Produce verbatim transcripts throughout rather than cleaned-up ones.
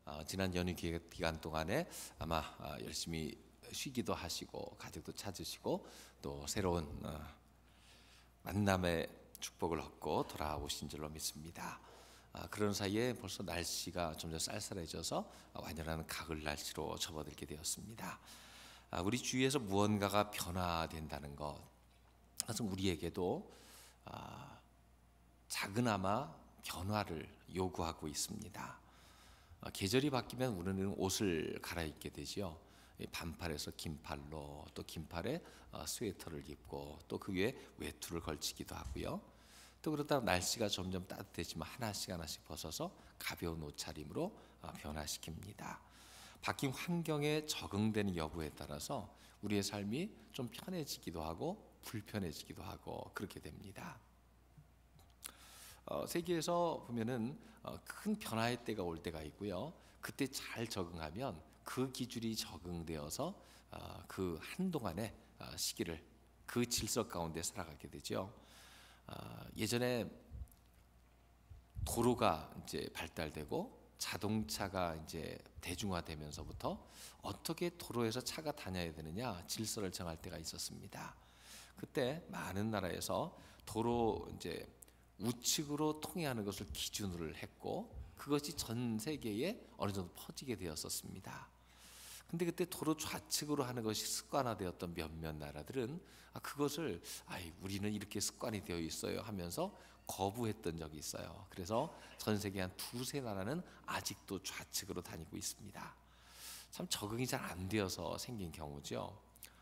어, 지난 연휴 기간 동안에 아마 어, 열심히 쉬기도 하시고 가족도 찾으시고 또 새로운 어, 만남의 축복을 얻고 돌아오신 줄로 믿습니다. 아, 그런 사이에 벌써 날씨가 점점 쌀쌀해져서 완연한 가을 날씨로 접어들게 되었습니다. 아, 우리 주위에서 무언가가 변화된다는 것, 그것은 우리에게도 아, 작은아마 변화를 요구하고 있습니다. 아, 계절이 바뀌면 우리는 옷을 갈아입게 되지요. 반팔에서 긴팔로, 또 긴팔에 스웨터를 입고 또 그 위에 외투를 걸치기도 하고요. 또 그러다 날씨가 점점 따뜻해지면 하나씩 하나씩 벗어서 가벼운 옷차림으로 변화시킵니다. 바뀐 환경에 적응되는 여부에 따라서 우리의 삶이 좀 편해지기도 하고 불편해지기도 하고 그렇게 됩니다. 어, 세계에서 보면은 어, 큰 변화의 때가 올 때가 있고요. 그때 잘 적응하면 그 기준이 적응되어서 어, 그 한동안의 어, 시기를 그 질서 가운데 살아가게 되죠. 어, 예전에 도로가 이제 발달되고 자동차가 이제 대중화되면서부터 어떻게 도로에서 차가 다녀야 되느냐 질서를 정할 때가 있었습니다. 그때 많은 나라에서 도로 이제 우측으로 통행하는 것을 기준으로 했고 그것이 전 세계에 어느 정도 퍼지게 되었었습니다. 근데 그때 도로 좌측으로 하는 것이 습관화되었던 몇몇 나라들은 아, 그것을 아이, 우리는 이렇게 습관이 되어 있어요 하면서 거부했던 적이 있어요. 그래서 전 세계 한 두세 나라는 아직도 좌측으로 다니고 있습니다. 참 적응이 잘 안 되어서 생긴 경우죠.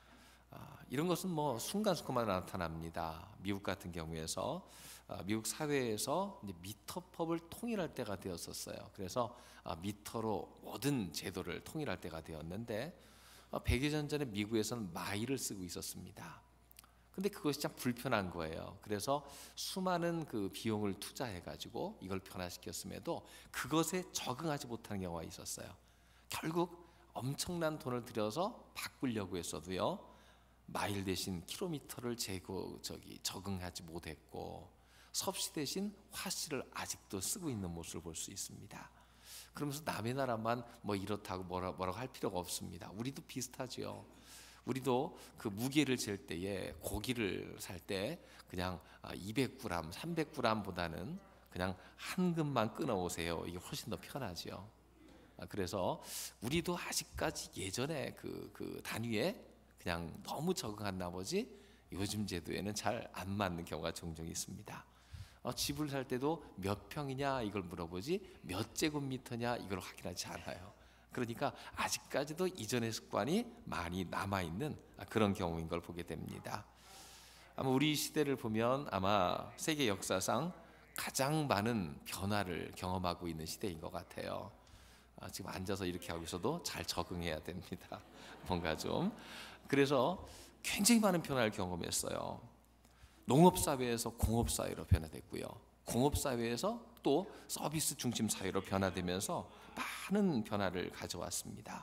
아, 이런 것은 뭐 순간순간만 나타납니다. 미국 같은 경우에서 아, 미국 사회에서 이제 미터법을 통일할 때가 되었었어요. 그래서 아, 미터로 모든 제도를 통일할 때가 되었는데 아, 백 여 년 전에 미국에서는 마일을 쓰고 있었습니다. 근데 그것이 참 불편한 거예요. 그래서 수많은 그 비용을 투자해가지고 이걸 변화시켰음에도 그것에 적응하지 못하는 경우가 있었어요. 결국 엄청난 돈을 들여서 바꾸려고 했어도요. 마일 대신 킬로미터를 재고 저기 적응하지 못했고 섭씨 대신 화씨를 아직도 쓰고 있는 모습을 볼 수 있습니다. 그러면서 남의 나라만 뭐 이렇다고 뭐라, 뭐라고 할 필요가 없습니다. 우리도 비슷하죠. 우리도 그 무게를 잴 때에 고기를 살 때 그냥 이백 그램, 삼백 그램보다는 그냥 한 근만 끊어 오세요. 이게 훨씬 더 편하죠. 그래서 우리도 아직까지 예전에 그, 그 단위에 그냥 너무 적응한 나머지 요즘 제도에는 잘 안 맞는 경우가 종종 있습니다. 어, 집을 살 때도 몇 평이냐 이걸 물어보지 몇 제곱미터냐 이걸 확인하지 않아요. 그러니까 아직까지도 이전의 습관이 많이 남아있는 그런 경우인 걸 보게 됩니다. 아마 우리 시대를 보면 아마 세계 역사상 가장 많은 변화를 경험하고 있는 시대인 것 같아요. 아, 지금 앉아서 이렇게 하고 있어도 잘 적응해야 됩니다. 뭔가 좀 그래서 굉장히 많은 변화를 경험했어요. 농업사회에서 공업사회로 변화됐고요. 공업사회에서 또 서비스 중심 사회로 변화되면서 많은 변화를 가져왔습니다.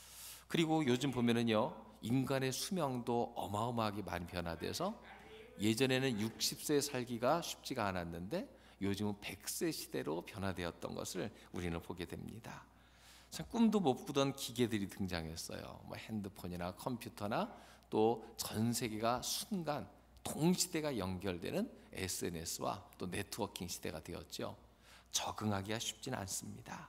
그리고 요즘 보면은요, 인간의 수명도 어마어마하게 많이 변화돼서 예전에는 육십 세 살기가 쉽지가 않았는데 요즘은 백 세 시대로 변화되었던 것을 우리는 보게 됩니다. 참 꿈도 못 꾸던 기계들이 등장했어요. 뭐 핸드폰이나 컴퓨터나 또 전 세계가 순간 동시대가 연결되는 에스엔에스와 또 네트워킹 시대가 되었죠. 적응하기가 쉽지는 않습니다.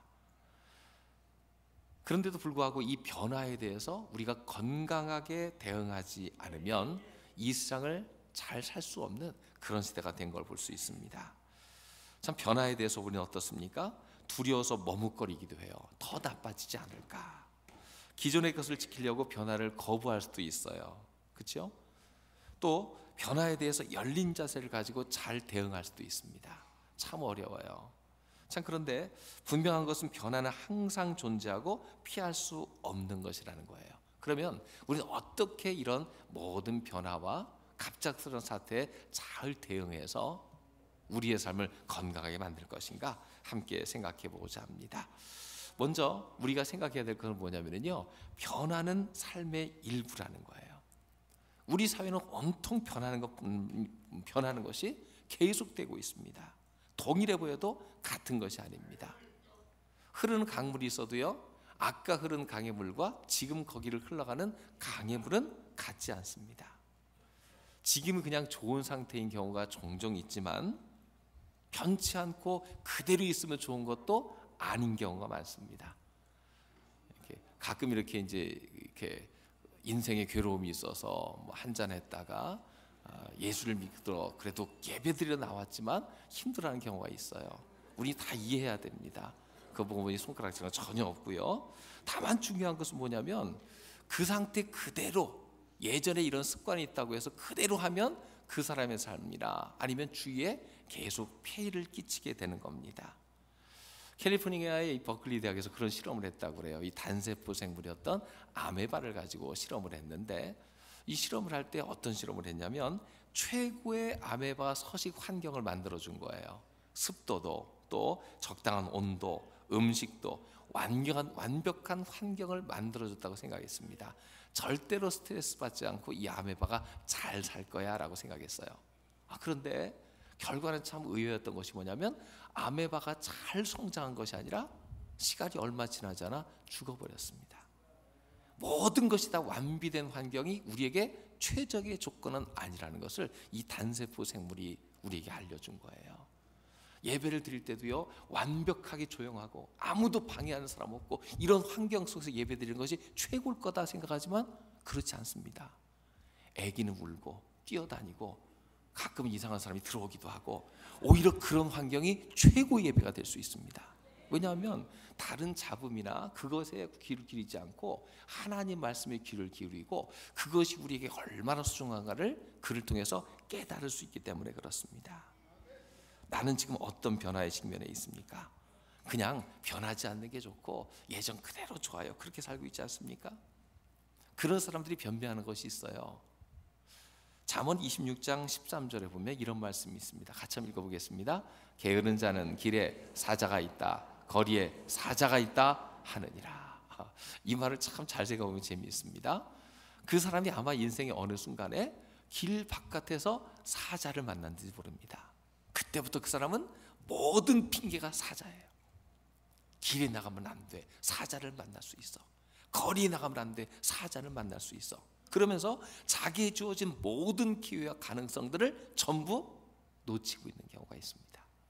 그런데도 불구하고 이 변화에 대해서 우리가 건강하게 대응하지 않으면 이 세상을 잘 살 수 없는 그런 시대가 된 걸 볼 수 있습니다. 참 변화에 대해서 우리는 어떻습니까? 두려워서 머뭇거리기도 해요. 더 나빠지지 않을까? 기존의 것을 지키려고 변화를 거부할 수도 있어요. 그렇죠? 또 변화에 대해서 열린 자세를 가지고 잘 대응할 수도 있습니다. 참 어려워요. 참 그런데 분명한 것은 변화는 항상 존재하고 피할 수 없는 것이라는 거예요. 그러면 우리는 어떻게 이런 모든 변화와 갑작스러운 사태에 잘 대응해서 우리의 삶을 건강하게 만들 것인가 함께 생각해 보고자 합니다. 먼저 우리가 생각해야 될 것은 뭐냐면요, 변화는 삶의 일부라는 거예요. 우리 사회는 온통 변하는 것, 변하는 것이 계속되고 있습니다. 동일해 보여도 같은 것이 아닙니다. 흐르는 강물이 있어도요, 아까 흐른 강의 물과 지금 거기를 흘러가는 강의 물은 같지 않습니다. 지금은 그냥 좋은 상태인 경우가 종종 있지만 변치 않고 그대로 있으면 좋은 것도 아닌 경우가 많습니다. 이렇게 가끔 이렇게 이제 이렇게 인생에 괴로움이 있어서 뭐 한잔 했다가 예수를 믿어 그래도 예배드리러 나왔지만 힘들어하는 경우가 있어요. 우리 다 이해해야 됩니다. 그 부분이 손가락질은 전혀 없고요. 다만 중요한 것은 뭐냐면 그 상태 그대로, 예전에 이런 습관이 있다고 해서 그대로 하면 그 사람의 삶이나 아니면 주위에 계속 폐해를 끼치게 되는 겁니다. 캘리포니아의 버클리 대학에서 그런 실험을 했다고 그래요. 이 단세포 생물이었던 아메바를 가지고 실험을 했는데, 이 실험을 할 때 어떤 실험을 했냐면 최고의 아메바 서식 환경을 만들어 준 거예요. 습도도, 또 적당한 온도, 음식도, 완벽한, 완벽한 환경을 만들어 줬다고 생각했습니다. 절대로 스트레스 받지 않고 이 아메바가 잘 살 거야 라고 생각했어요. 아, 그런데 결과는 참 의외였던 것이 뭐냐면 아메바가 잘 성장한 것이 아니라 시간이 얼마 지나지 않아 죽어버렸습니다. 모든 것이 다 완비된 환경이 우리에게 최적의 조건은 아니라는 것을 이 단세포 생물이 우리에게 알려준 거예요. 예배를 드릴 때도요, 완벽하게 조용하고 아무도 방해하는 사람 없고 이런 환경 속에서 예배 드리는 것이 최고일 거다 생각하지만 그렇지 않습니다. 아기는 울고 뛰어다니고 가끔 이상한 사람이 들어오기도 하고, 오히려 그런 환경이 최고의 예배가 될 수 있습니다. 왜냐하면 다른 잡음이나 그것에 귀를 기울이지 않고 하나님 말씀에 귀를 기울이고 그것이 우리에게 얼마나 소중한가를 그를 통해서 깨달을 수 있기 때문에 그렇습니다. 나는 지금 어떤 변화의 직면에 있습니까? 그냥 변하지 않는 게 좋고 예전 그대로 좋아요, 그렇게 살고 있지 않습니까? 그런 사람들이 변비하는 것이 있어요. 잠언 이십육 장 십삼 절에 보면 이런 말씀이 있습니다. 같이 한번 읽어보겠습니다. 게으른 자는 길에 사자가 있다, 거리에 사자가 있다 하느니라. 이 말을 참 잘 생각해보면 재미있습니다. 그 사람이 아마 인생의 어느 순간에 길 바깥에서 사자를 만났는지 모릅니다. 그때부터 그 사람은 모든 핑계가 사자예요. 길에 나가면 안 돼, 사자를 만날 수 있어. 거리에 나가면 안 돼, 사자를 만날 수 있어. 그러면서 자기에 주어진 모든 기회와 가능성들을 전부 놓치고 있는 경우가 있습니다.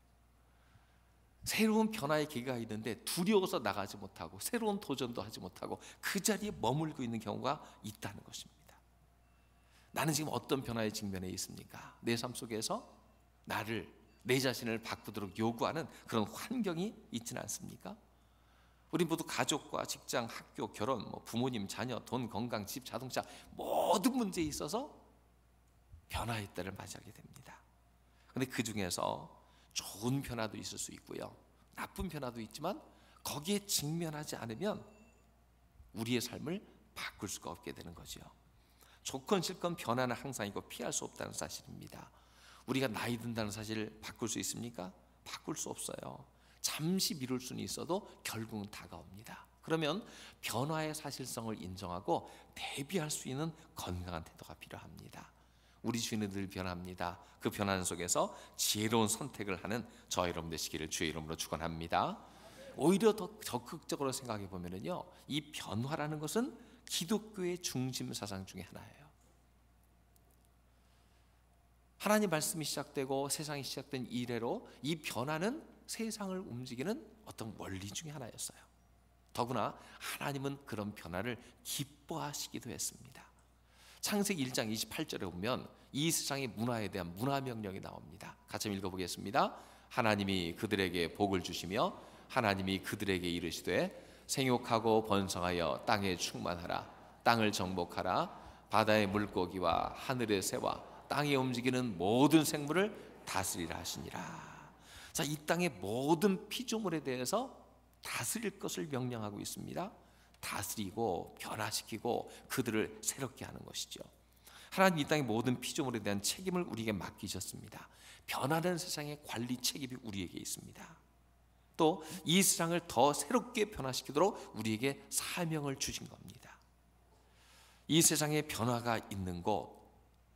새로운 변화의 기회가 있는데 두려워서 나가지 못하고 새로운 도전도 하지 못하고 그 자리에 머물고 있는 경우가 있다는 것입니다. 나는 지금 어떤 변화의 직면에 있습니까? 내 삶 속에서 나를, 내 자신을 바꾸도록 요구하는 그런 환경이 있지는 않습니까? 우리 모두 가족과 직장, 학교, 결혼, 뭐 부모님, 자녀, 돈, 건강, 집, 자동차 모든 문제에 있어서 변화의 때를 맞이하게 됩니다. 그런데 그 중에서 좋은 변화도 있을 수 있고요, 나쁜 변화도 있지만 거기에 직면하지 않으면 우리의 삶을 바꿀 수가 없게 되는 거죠. 조건 실건 변화는 항상 있고 피할 수 없다는 사실입니다. 우리가 나이 든다는 사실을 바꿀 수 있습니까? 바꿀 수 없어요. 잠시 미룰 수는 있어도 결국은 다가옵니다. 그러면 변화의 사실성을 인정하고 대비할 수 있는 건강한 태도가 필요합니다. 우리 주인은 늘 변합니다. 그 변화는 속에서 지혜로운 선택을 하는 저와 여러분 되시기를 주의 이름으로 축원합니다. 오히려 더 적극적으로 생각해 보면요, 이 변화라는 것은 기독교의 중심 사상 중에 하나예요. 하나님 말씀이 시작되고 세상이 시작된 이래로 이 변화는 세상을 움직이는 어떤 원리 중에 하나였어요. 더구나 하나님은 그런 변화를 기뻐하시기도 했습니다. 창세기 일 장 이십팔 절에 보면 이 세상의 문화에 대한 문화 명령이 나옵니다. 같이 읽어보겠습니다. 하나님이 그들에게 복을 주시며 하나님이 그들에게 이르시되 생육하고 번성하여 땅에 충만하라, 땅을 정복하라, 바다의 물고기와 하늘의 새와 땅에 움직이는 모든 생물을 다스리라 하시니라. 자, 이 땅의 모든 피조물에 대해서 다스릴 것을 명령하고 있습니다. 다스리고 변화시키고 그들을 새롭게 하는 것이죠. 하나님 이 땅의 모든 피조물에 대한 책임을 우리에게 맡기셨습니다. 변화되는 세상의 관리 책임이 우리에게 있습니다. 또 이 세상을 더 새롭게 변화시키도록 우리에게 사명을 주신 겁니다. 이 세상에 변화가 있는 곳,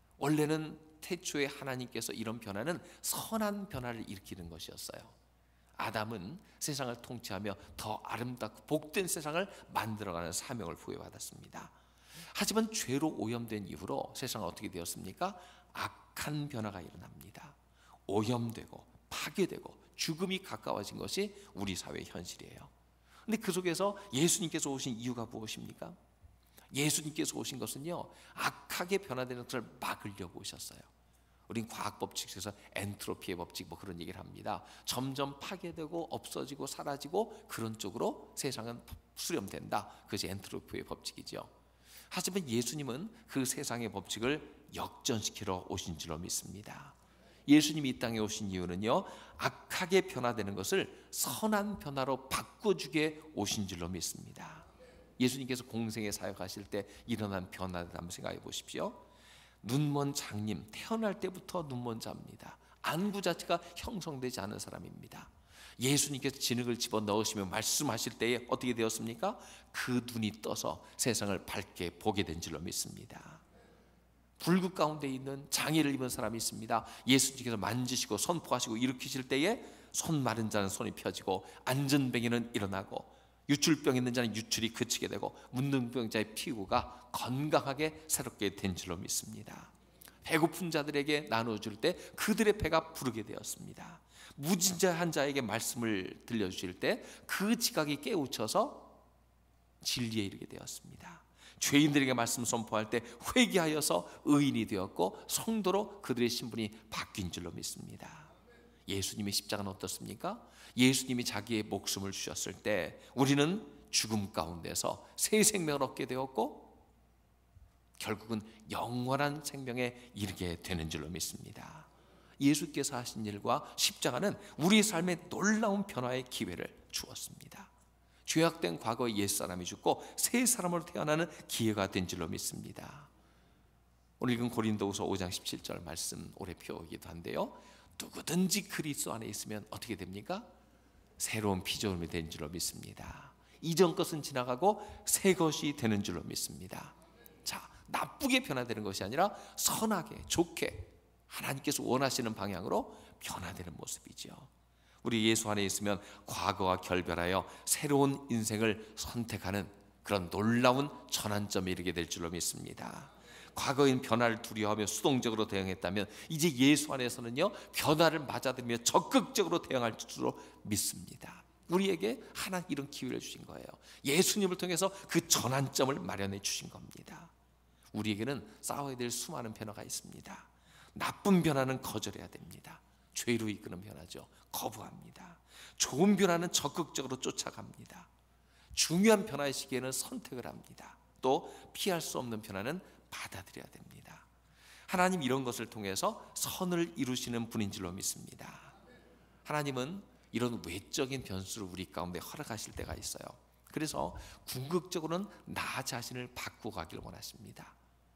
원래는 태초에 하나님께서 이런 변화는 선한 변화를 일으키는 것이었어요. 아담은 세상을 통치하며 더 아름답고 복된 세상을 만들어가는 사명을 부여받았습니다. 하지만 죄로 오염된 이후로 세상은 어떻게 되었습니까? 악한 변화가 일어납니다. 오염되고 파괴되고 죽음이 가까워진 것이 우리 사회의 현실이에요. 근데 그 속에서 예수님께서 오신 이유가 무엇입니까? 예수님께서 오신 것은요, 악하게 변화되는 것을 막으려고 오셨어요. 우린 과학 법칙에서 엔트로피의 법칙 뭐 그런 얘기를 합니다. 점점 파괴되고 없어지고 사라지고 그런 쪽으로 세상은 수렴된다. 그것이 엔트로피의 법칙이죠. 하지만 예수님은 그 세상의 법칙을 역전시키러 오신 줄로 믿습니다. 예수님이 이 땅에 오신 이유는요, 악하게 변화되는 것을 선한 변화로 바꿔주게 오신 줄로 믿습니다. 예수님께서 공생에 사역하실 때 일어난 변화를 한번 생각해 보십시오. 눈먼 장님, 태어날 때부터 눈먼 자입니다. 안구 자체가 형성되지 않은 사람입니다. 예수님께서 진흙을 집어넣으시며 말씀하실 때에 어떻게 되었습니까? 그 눈이 떠서 세상을 밝게 보게 된 줄로 믿습니다. 불구 가운데 있는 장애를 입은 사람이 있습니다. 예수님께서 만지시고 선포하시고 일으키실 때에 손 마른 자는 손이 펴지고 안전병에는 일어나고 유출병 있는 자는 유출이 그치게 되고 문둥병자의 피부가 건강하게 새롭게 된 줄로 믿습니다. 배고픈 자들에게 나눠줄 때 그들의 배가 부르게 되었습니다. 무진자한 자에게 말씀을 들려주실 때 그 지각이 깨우쳐서 진리에 이르게 되었습니다. 죄인들에게 말씀 선포할 때 회개하여서 의인이 되었고 성도로 그들의 신분이 바뀐 줄로 믿습니다. 예수님의 십자가는 어떻습니까? 예수님이 자기의 목숨을 주셨을 때 우리는 죽음 가운데서 새 생명을 얻게 되었고 결국은 영원한 생명에 이르게 되는 줄로 믿습니다. 예수께서 하신 일과 십자가는 우리 삶에 놀라운 변화의 기회를 주었습니다. 죄악된 과거의 옛사람이 죽고 새 사람으로 태어나는 기회가 된 줄로 믿습니다. 오늘 읽은 고린도후서 오 장 십칠 절 말씀 오래 펴오기도 한데요, 누구든지 그리스도 안에 있으면 어떻게 됩니까? 새로운 피조물이 된 줄로 믿습니다. 이전 것은 지나가고 새 것이 되는 줄로 믿습니다. 자, 나쁘게 변화되는 것이 아니라 선하게 좋게 하나님께서 원하시는 방향으로 변화되는 모습이죠. 우리 예수 안에 있으면 과거와 결별하여 새로운 인생을 선택하는 그런 놀라운 전환점에 이르게 될 줄로 믿습니다. 과거인 변화를 두려워하며 수동적으로 대응했다면 이제 예수 안에서는요, 변화를 맞아들이며 적극적으로 대응할 줄로 믿습니다. 우리에게 하나님 이런 기회를 주신 거예요. 예수님을 통해서 그 전환점을 마련해 주신 겁니다. 우리에게는 싸워야 될 수많은 변화가 있습니다. 나쁜 변화는 거절해야 됩니다. 죄로 이끄는 변화죠. 거부합니다. 좋은 변화는 적극적으로 쫓아갑니다. 중요한 변화의 시기에는 선택을 합니다. 또 피할 수 없는 변화는 받아들여야 됩니다. 하나님 이런 것을 통해서 선을 이루시는 분인 줄로 믿습니다. 하나님은 이런 외적인 변수를 우리 가운데 허락하실 때가 있어요. 그래서 궁극적으로는 나 자신을 바꾸어 가기를 원하십니다.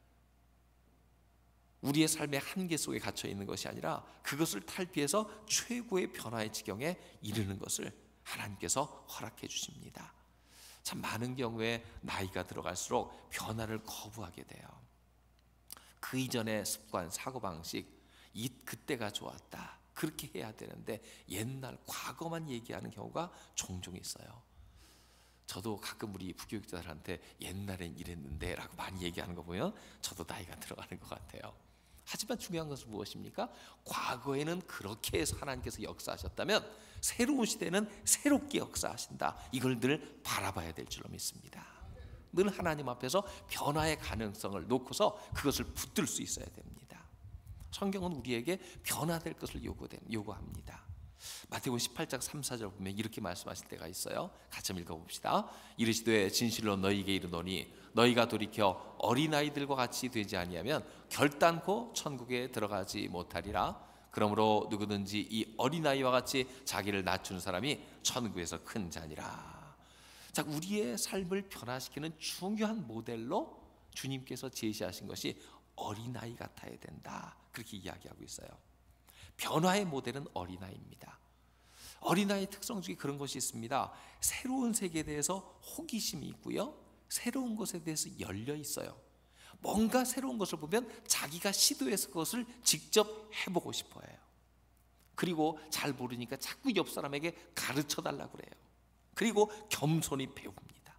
우리의 삶의 한계 속에 갇혀 있는 것이 아니라 그것을 탈피해서 최고의 변화의 지경에 이르는 것을 하나님께서 허락해 주십니다. 참 많은 경우에 나이가 들어갈수록 변화를 거부하게 돼요. 그 이전의 습관, 사고방식, 이 그때가 좋았다, 그렇게 해야 되는데 옛날 과거만 얘기하는 경우가 종종 있어요. 저도 가끔 우리 부교육자들한테 옛날엔 이랬는데 라고 많이 얘기하는 거 보면 저도 나이가 들어가는 것 같아요. 하지만 중요한 것은 무엇입니까? 과거에는 그렇게 해서 하나님께서 역사하셨다면 새로운 시대는 새롭게 역사하신다. 이걸 늘 바라봐야 될 줄로 믿습니다. 늘 하나님 앞에서 변화의 가능성을 놓고서 그것을 붙들 수 있어야 됩니다. 성경은 우리에게 변화될 것을 요구합니다. 마태복음 십팔 장 삼, 사 절 보면 이렇게 말씀하실 때가 있어요. 같이 한번 읽어봅시다. 이르시되 진실로 너희에게 이르노니 너희가 돌이켜 어린아이들과 같이 되지 아니하면 결단코 천국에 들어가지 못하리라. 그러므로 누구든지 이 어린아이와 같이 자기를 낮추는 사람이 천국에서 큰 자니라. 자, 우리의 삶을 변화시키는 중요한 모델로 주님께서 제시하신 것이 어린아이 같아야 된다, 그렇게 이야기하고 있어요. 변화의 모델은 어린아이입니다. 어린아이의 특성 중에 그런 것이 있습니다. 새로운 세계에 대해서 호기심이 있고요, 새로운 것에 대해서 열려 있어요. 뭔가 새로운 것을 보면 자기가 시도해서 그것을 직접 해보고 싶어 해요. 그리고 잘 모르니까 자꾸 옆 사람에게 가르쳐 달라고 그래요. 그리고 겸손히 배웁니다.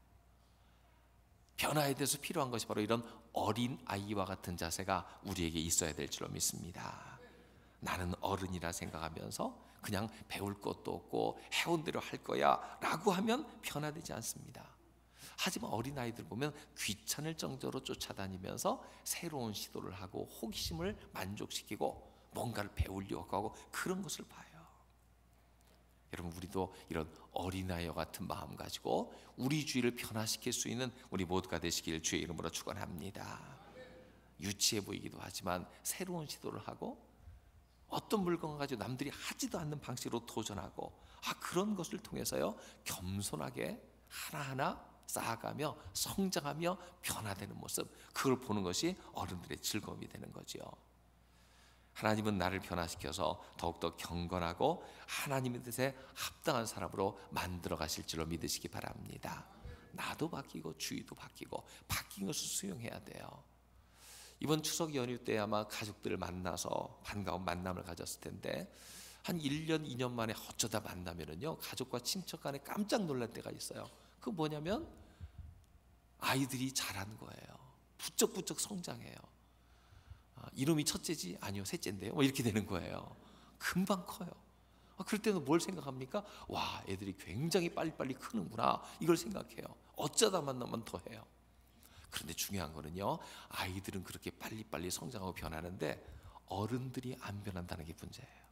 변화에 대해서 필요한 것이 바로 이런 어린 아이와 같은 자세가 우리에게 있어야 될 줄로 믿습니다. 나는 어른이라 생각하면서 그냥 배울 것도 없고 해온 대로 할 거야 라고 하면 변화되지 않습니다. 하지만 어린아이들 보면 귀찮을 정도로 쫓아다니면서 새로운 시도를 하고 호기심을 만족시키고 뭔가를 배우려고 하고 그런 것을 봐요. 여러분, 우리도 이런 어린아이와 같은 마음 가지고 우리 주위를 변화시킬 수 있는 우리 모두가 되시길 주의 이름으로 축원합니다. 유치해 보이기도 하지만 새로운 시도를 하고 어떤 물건을 가지고 남들이 하지도 않는 방식으로 도전하고, 아 그런 것을 통해서요 겸손하게 하나하나 쌓아가며 성장하며 변화되는 모습, 그걸 보는 것이 어른들의 즐거움이 되는 거죠. 하나님은 나를 변화시켜서 더욱더 경건하고 하나님의 뜻에 합당한 사람으로 만들어 가실 줄로 믿으시기 바랍니다. 나도 바뀌고 주위도 바뀌고 바뀐 것을 수용해야 돼요. 이번 추석 연휴 때 아마 가족들을 만나서 반가운 만남을 가졌을 텐데 한 일 년, 이 년 만에 어쩌다 만나면은요 가족과 친척 간에 깜짝 놀랄 때가 있어요. 그 뭐냐면 아이들이 자란 거예요. 부쩍부쩍 성장해요. 아, 이름이 첫째지? 아니요, 셋째인데요. 뭐 이렇게 되는 거예요. 금방 커요. 아, 그럴 때는 뭘 생각합니까? 와, 애들이 굉장히 빨리빨리 크는구나, 이걸 생각해요. 어쩌다 만나면 더 해요. 그런데 중요한 거는요, 아이들은 그렇게 빨리빨리 성장하고 변하는데 어른들이 안 변한다는 게 문제예요.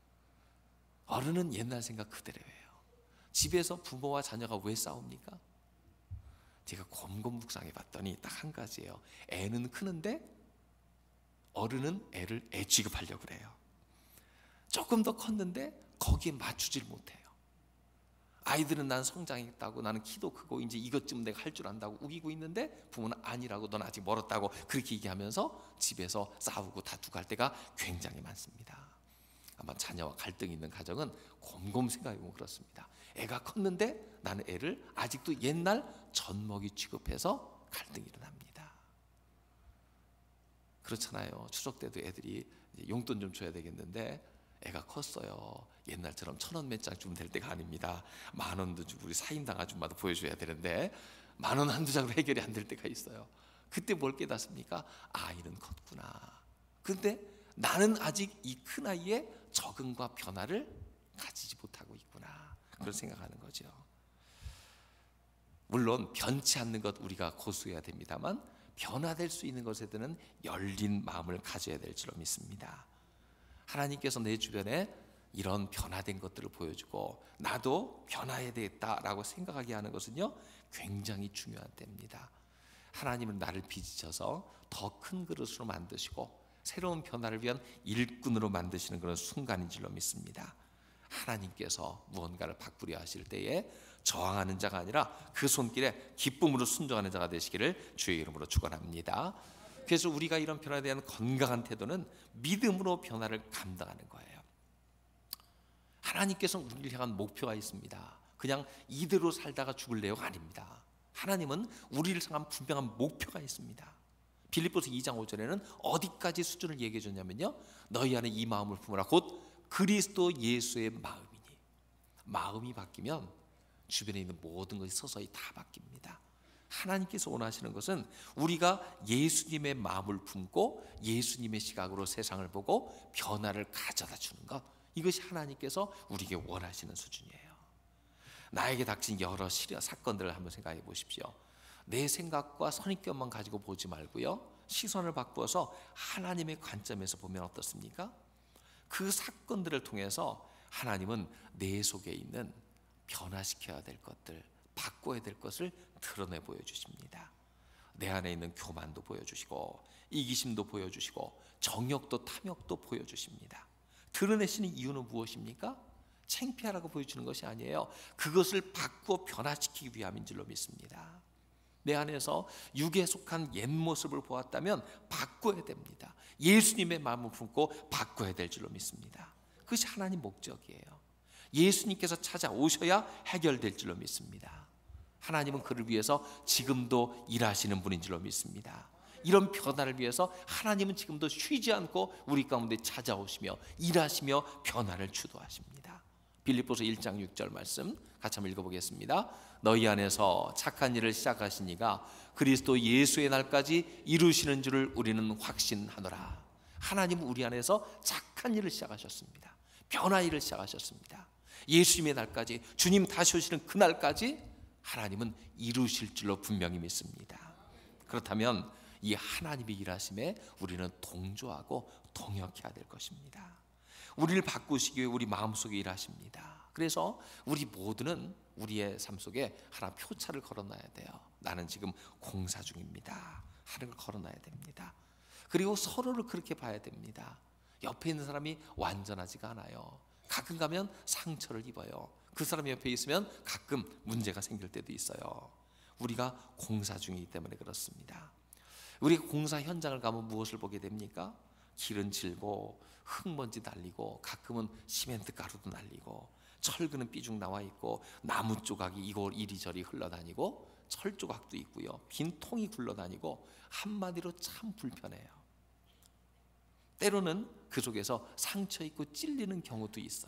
어른은 옛날 생각 그대로예요. 집에서 부모와 자녀가 왜 싸웁니까? 제가 곰곰 묵상해 봤더니 딱 한 가지예요. 애는 크는데 어른은 애를 애 취급하려고 그래요. 조금 더 컸는데 거기에 맞추질 못해요. 아이들은 난 성장했다고, 나는 키도 크고 이제 이것쯤 내가 할 줄 안다고 우기고 있는데 부모는 아니라고, 넌 아직 멀었다고 그렇게 얘기하면서 집에서 싸우고 다투고 할 때가 굉장히 많습니다. 아마 자녀와 갈등이 있는 가정은 곰곰 생각해보면 그렇습니다. 애가 컸는데 나는 애를 아직도 옛날 젖먹이 취급해서 갈등이 일어납니다. 그렇잖아요. 추석 때도 애들이 용돈 좀 줘야 되겠는데 애가 컸어요. 옛날처럼 천 원 몇 장 주면 될 때가 아닙니다. 만 원도 주고 우리 사인당 아줌마도 보여줘야 되는데 만 원 한두 장으로 해결이 안 될 때가 있어요. 그때 뭘 깨닫습니까? 아이는 컸구나. 근데 나는 아직 이 큰 아이의 적응과 변화를 가지지 못하고 있구나, 그런 생각하는 거죠. 물론 변치 않는 것 우리가 고수해야 됩니다만 변화될 수 있는 것에 대한 열린 마음을 가져야 될 줄로 믿습니다. 하나님께서 내 주변에 이런 변화된 것들을 보여주고 나도 변화해야 되겠다라고 생각하게 하는 것은요 굉장히 중요한 때입니다. 하나님은 나를 빚으셔서 더 큰 그릇으로 만드시고 새로운 변화를 위한 일꾼으로 만드시는 그런 순간인 줄로 믿습니다. 하나님께서 무언가를 바꾸려 하실 때에 저항하는 자가 아니라 그 손길에 기쁨으로 순종하는 자가 되시기를 주의 이름으로 축원합니다. 그래서 우리가 이런 변화에 대한 건강한 태도는 믿음으로 변화를 감당하는 거예요. 하나님께서 우리를 향한 목표가 있습니다. 그냥 이대로 살다가 죽을래요가 아닙니다. 하나님은 우리를 향한 분명한 목표가 있습니다. 빌립보서 이 장 오 절에는 어디까지 수준을 얘기해 줬냐면요, 너희 안에 이 마음을 품으라, 곧 그리스도 예수의 마음이니. 마음이 바뀌면 주변에 있는 모든 것이 서서히 다 바뀝니다. 하나님께서 원하시는 것은 우리가 예수님의 마음을 품고 예수님의 시각으로 세상을 보고 변화를 가져다 주는 것, 이것이 하나님께서 우리에게 원하시는 수준이에요. 나에게 닥친 여러 시련 사건들을 한번 생각해 보십시오. 내 생각과 선입견만 가지고 보지 말고요, 시선을 바꾸어서 하나님의 관점에서 보면 어떻습니까? 그 사건들을 통해서 하나님은 내 속에 있는 변화시켜야 될 것들, 바꿔야 될 것을 드러내 보여주십니다. 내 안에 있는 교만도 보여주시고 이기심도 보여주시고 정욕도 탐욕도 보여주십니다. 드러내시는 이유는 무엇입니까? 창피하라고 보여주는 것이 아니에요. 그것을 바꾸어 변화시키기 위함인 줄로 믿습니다. 내 안에서 육에 속한 옛 모습을 보았다면 바꿔야 됩니다. 예수님의 마음을 품고 바꿔야 될 줄로 믿습니다. 그것이 하나님 목적이에요. 예수님께서 찾아오셔야 해결될 줄로 믿습니다. 하나님은 그를 위해서 지금도 일하시는 분인 줄로 믿습니다. 이런 변화를 위해서 하나님은 지금도 쉬지 않고 우리 가운데 찾아오시며 일하시며 변화를 주도하십니다. 빌립보서 일 장 육 절 말씀 같이 한번 읽어보겠습니다. 너희 안에서 착한 일을 시작하신 이가 그리스도 예수의 날까지 이루시는 줄을 우리는 확신하노라. 하나님은 우리 안에서 착한 일을 시작하셨습니다. 변화 일을 시작하셨습니다. 예수님의 날까지, 주님 다시 오시는 그날까지 하나님은 이루실 줄로 분명히 믿습니다. 그렇다면 이 하나님의 일하심에 우리는 동조하고 동역해야 될 것입니다. 우리를 바꾸시기 위해 우리 마음속에 일하십니다. 그래서 우리 모두는 우리의 삶 속에 하나 표차를 걸어놔야 돼요. 나는 지금 공사 중입니다 하는 걸 걸어놔야 됩니다. 그리고 서로를 그렇게 봐야 됩니다. 옆에 있는 사람이 완전하지가 않아요. 가끔 가면 상처를 입어요. 그 사람 옆에 있으면 가끔 문제가 생길 때도 있어요. 우리가 공사 중이기 때문에 그렇습니다. 우리가 공사 현장을 가면 무엇을 보게 됩니까? 기름 질고 흙먼지 날리고 가끔은 시멘트 가루도 날리고 철근은 삐죽 나와 있고 나무 조각이 이곳 이리저리 흘러다니고 철 조각도 있고요. 빈 통이 굴러다니고 한마디로 참 불편해요. 때로는 그 속에서 상처 있고 찔리는 경우도 있어요.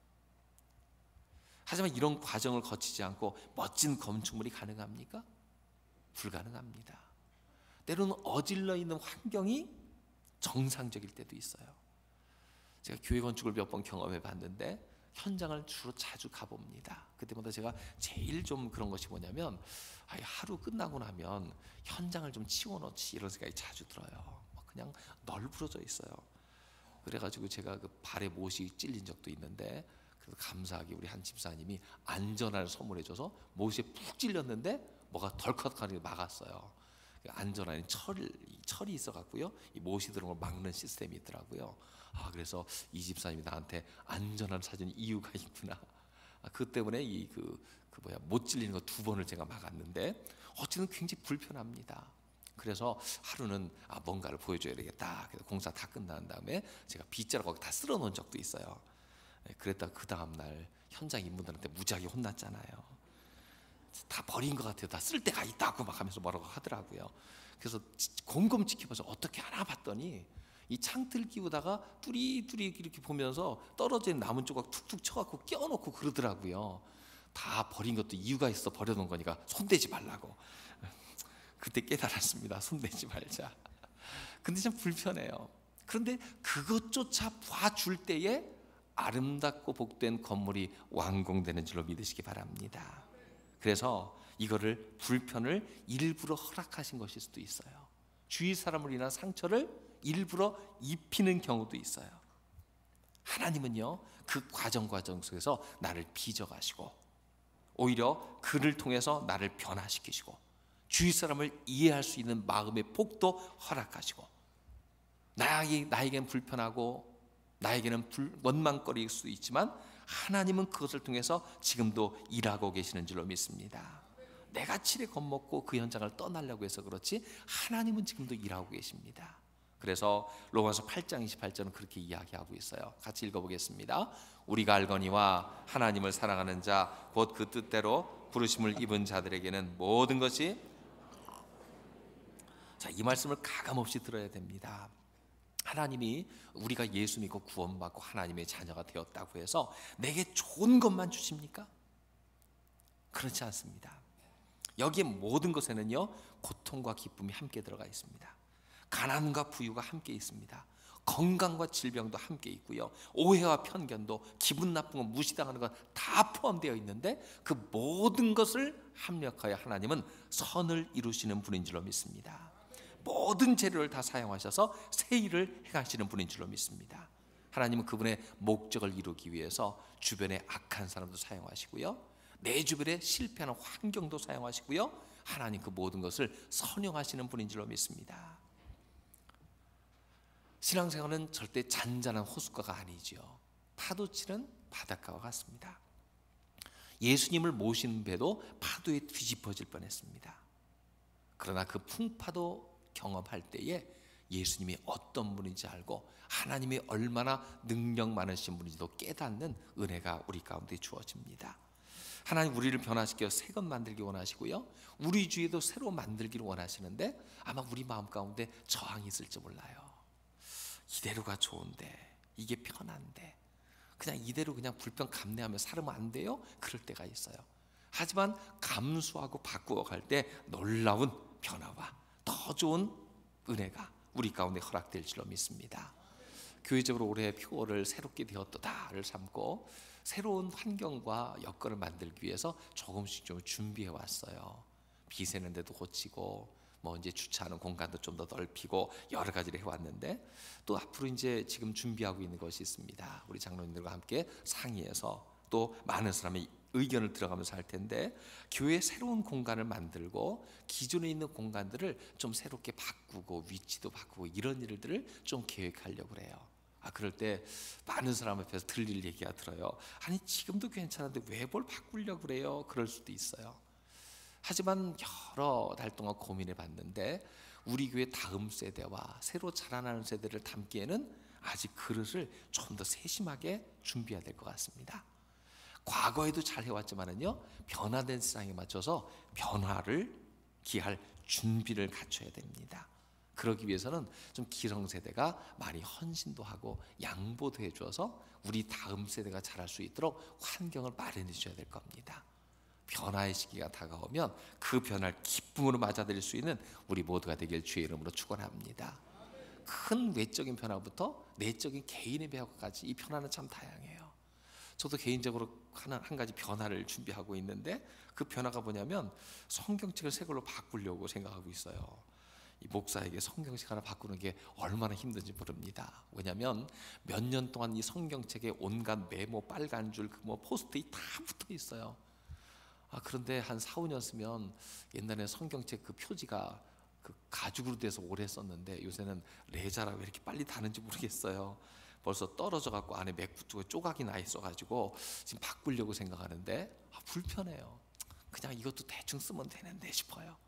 하지만 이런 과정을 거치지 않고 멋진 건축물이 가능합니까? 불가능합니다. 때로는 어질러 있는 환경이 정상적일 때도 있어요. 제가 교회 건축을 몇 번 경험해 봤는데 현장을 주로 자주 가봅니다. 그때마다 제가 제일 좀 그런 것이 뭐냐면 하루 끝나고 나면 현장을 좀 치워놓지 이런 생각이 자주 들어요. 그냥 널브러져 있어요. 그래가지고 제가 그 발에 못이 찔린 적도 있는데 그래서 감사하게 우리 한 집사님이 안전화를 선물해줘서 못에 푹 찔렸는데 뭐가 덜컥하게 막았어요. 안전화에 철, 철이 있어갖고요, 이 못이 들어오는 걸 막는 시스템이 있더라고요. 아, 그래서 이 집사님이 나한테 안전화를 사준 이유가 있구나. 아, 그 때문에 이 그 그 뭐야 못 찔리는 거 두 번을 제가 막았는데 어쨌든 굉장히 불편합니다. 그래서 하루는 아, 뭔가를 보여줘야 되겠다. 그래서 공사 다 끝난 다음에 제가 빗자루 거기 다 쓸어 놓은 적도 있어요. 그랬다가 그 다음 날 현장 인분들한테 무지하게 혼났잖아요. 다 버린 것 같아요. 다 쓸 데가 있다고 막 하면서 뭐라고 하더라고요. 그래서 곰곰 지켜봐서 어떻게 하나 봤더니 이 창틀 끼우다가 뚜리뚜리 이렇게 보면서 떨어진 나무 조각 툭툭 쳐갖고 끼워놓고 그러더라고요. 다 버린 것도 이유가 있어 버려놓은 거니까 손대지 말라고. 그때 깨달았습니다. 손대지 말자. 근데 참 불편해요. 그런데 그것조차 봐줄 때에 아름답고 복된 건물이 완공되는 줄로 믿으시기 바랍니다. 그래서 이거를 불편을 일부러 허락하신 것일 수도 있어요. 주위 사람을 인한 상처를 일부러 입히는 경우도 있어요. 하나님은요, 그 과정 과정 속에서 나를 빚어가시고 오히려 그를 통해서 나를 변화시키시고 주위 사람을 이해할 수 있는 마음의 폭도 허락하시고 나에게, 나에게는 불편하고 나에게는 불, 원망거리일 수 있지만 하나님은 그것을 통해서 지금도 일하고 계시는 줄로 믿습니다. 내가 칠에 겁먹고 그 현장을 떠나려고 해서 그렇지 하나님은 지금도 일하고 계십니다. 그래서 로마서 팔 장 이십팔 절은 그렇게 이야기하고 있어요. 같이 읽어보겠습니다. 우리가 알거니와 하나님을 사랑하는 자 곧 그 뜻대로 부르심을 입은 자들에게는 모든 것이, 자, 이 말씀을 가감없이 들어야 됩니다. 하나님이 우리가 예수 믿고 구원받고 하나님의 자녀가 되었다고 해서 내게 좋은 것만 주십니까? 그렇지 않습니다. 여기에 모든 것에는요 고통과 기쁨이 함께 들어가 있습니다. 가난과 부유가 함께 있습니다. 건강과 질병도 함께 있고요, 오해와 편견도, 기분 나쁜 거 무시당하는 건 다 포함되어 있는데 그 모든 것을 합력하여 하나님은 선을 이루시는 분인 줄로 믿습니다. 모든 재료를 다 사용하셔서 새 일을 행하시는 분인 줄로 믿습니다. 하나님은 그분의 목적을 이루기 위해서 주변에 악한 사람도 사용하시고요, 내 주변에 실패하는 환경도 사용하시고요, 하나님 그 모든 것을 선용하시는 분인 줄로 믿습니다. 신앙생활은 절대 잔잔한 호숫가가 아니지요. 파도치는 바닷가와 같습니다. 예수님을 모신 배도 파도에 뒤집어질 뻔했습니다. 그러나 그 풍파도 경험할 때에 예수님이 어떤 분인지 알고 하나님이 얼마나 능력 많으신 분인지도 깨닫는 은혜가 우리 가운데 주어집니다. 하나님 우리를 변화시켜 새 것 만들기 원하시고요, 우리 주위에도 새로 만들기를 원하시는데 아마 우리 마음 가운데 저항이 있을지 몰라요. 이대로가 좋은데, 이게 편한데, 그냥 이대로 그냥 불평 감내하며 살면 안 돼요? 그럴 때가 있어요. 하지만 감수하고 바꾸어 갈 때 놀라운 변화와 더 좋은 은혜가 우리 가운데 허락될 줄로 믿습니다. 교회적으로 올해 표어를 새롭게 되었도다를 삼고 새로운 환경과 여건을 만들기 위해서 조금씩 좀 준비해 왔어요. 비 새는데도 고치고, 뭐 이제 주차하는 공간도 좀 더 넓히고 여러 가지를 해왔는데, 또 앞으로 이제 지금 준비하고 있는 것이 있습니다. 우리 장로님들과 함께 상의해서 또 많은 사람의 의견을 들어가면서 할 텐데, 교회에 새로운 공간을 만들고 기존에 있는 공간들을 좀 새롭게 바꾸고 위치도 바꾸고 이런 일들을 좀 계획하려고 그래요. 아, 그럴 때 많은 사람 앞에서 들릴 얘기가 들어요. 아니 지금도 괜찮은데 왜 뭘 바꾸려고 그래요? 그럴 수도 있어요. 하지만 여러 달 동안 고민해 봤는데 우리 교회 다음 세대와 새로 자라나는 세대를 담기에는 아직 그릇을 좀 더 세심하게 준비해야 될 것 같습니다. 과거에도 잘 해왔지만은요, 변화된 세상에 맞춰서 변화를 기할 준비를 갖춰야 됩니다. 그러기 위해서는 좀 기성세대가 많이 헌신도 하고 양보도 해줘서 우리 다음 세대가 자랄 수 있도록 환경을 마련해 줘야 될 겁니다. 변화의 시기가 다가오면 그 변화를 기쁨으로 맞아들일 수 있는 우리 모두가 되길 주의 이름으로 축원합니다. 큰 외적인 변화부터 내적인 개인의 변화까지 이 변화는 참 다양해요. 저도 개인적으로 하나, 한 가지 변화를 준비하고 있는데, 그 변화가 뭐냐면 성경책을 새 걸로 바꾸려고 생각하고 있어요. 이 목사에게 성경책 하나 바꾸는 게 얼마나 힘든지 모릅니다. 왜냐하면 몇 년 동안 이 성경책에 온갖 메모, 빨간 줄, 그 뭐 포스트잇 다 붙어 있어요. 아, 그런데 한 사, 오 년 쓰면, 옛날에 성경책 그 표지가 그 가죽으로 돼서 오래 썼는데 요새는 레자라 왜 이렇게 빨리 다는지 모르겠어요. 벌써 떨어져 갖고 안에 맥부 쪽에 조각이 나 있어 가지고 지금 바꾸려고 생각하는데 아, 불편해요. 그냥 이것도 대충 쓰면 되는데 싶어요.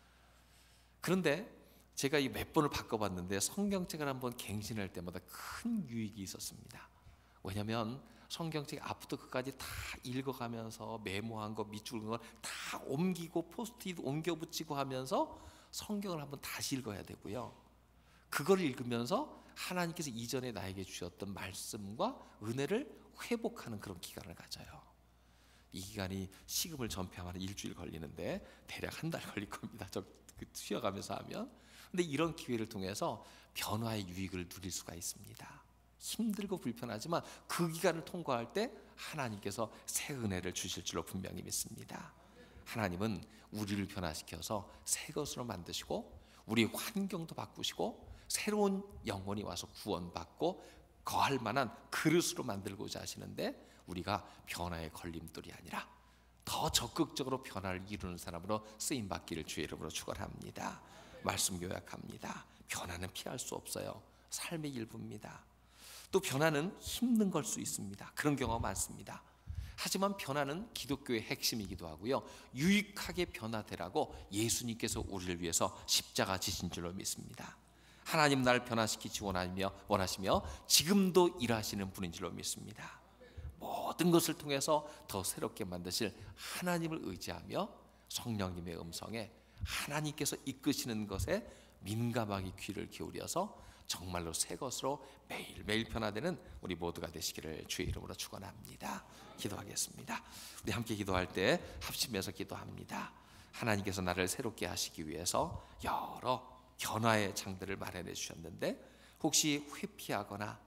그런데 제가 이 몇 번을 바꿔봤는데 성경책을 한번 갱신할 때마다 큰 유익이 있었습니다. 왜냐하면 성경책 앞부터 끝까지 다 읽어가면서 메모한 거, 밑줄 걸 다 옮기고 포스트잇 옮겨 붙이고 하면서 성경을 한번 다시 읽어야 되고요, 그걸 읽으면서 하나님께서 이전에 나에게 주셨던 말씀과 은혜를 회복하는 그런 기간을 가져요. 이 기간이 시급을 전폐하면 일주일 걸리는데 대략 한 달 걸릴 겁니다. 저 쉬어가면서 하면. 근데 이런 기회를 통해서 변화의 유익을 누릴 수가 있습니다. 힘들고 불편하지만 그 기간을 통과할 때 하나님께서 새 은혜를 주실 줄로 분명히 믿습니다. 하나님은 우리를 변화시켜서 새 것으로 만드시고 우리 환경도 바꾸시고 새로운 영혼이 와서 구원받고 거할 만한 그릇으로 만들고자 하시는데, 우리가 변화의 걸림돌이 아니라 더 적극적으로 변화를 이루는 사람으로 쓰임받기를 주의 이름으로 축원합니다. 말씀 요약합니다. 변화는 피할 수 없어요. 삶의 일부입니다. 또 변화는 힘든 걸 수 있습니다. 그런 경우가 많습니다. 하지만 변화는 기독교의 핵심이기도 하고요, 유익하게 변화되라고 예수님께서 우리를 위해서 십자가 지신 줄로 믿습니다. 하나님 나를 변화시키지 원하며, 원하시며 지금도 일하시는 분인 줄로 믿습니다. 모든 것을 통해서 더 새롭게 만드실 하나님을 의지하며 성령님의 음성에, 하나님께서 이끄시는 것에 민감하게 귀를 기울여서 정말로 새 것으로 매일매일 변화되는 우리 모두가 되시기를 주의 이름으로 축원합니다. 기도하겠습니다. 우리 함께 기도할 때 합심해서 기도합니다. 하나님께서 나를 새롭게 하시기 위해서 여러 변화의 장들을 마련해 주셨는데, 혹시 회피하거나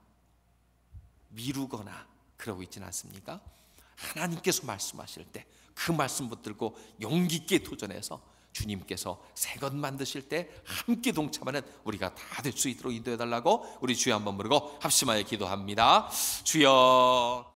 미루거나 그러고 있지는 않습니까? 하나님께서 말씀하실 때 그 말씀 붙들고 용기 있게 도전해서 주님께서 새 것 만드실 때 함께 동참하는 우리가 다 될 수 있도록 인도해 달라고 우리 주여 한번 부르고 합심하여 기도합니다. 주여.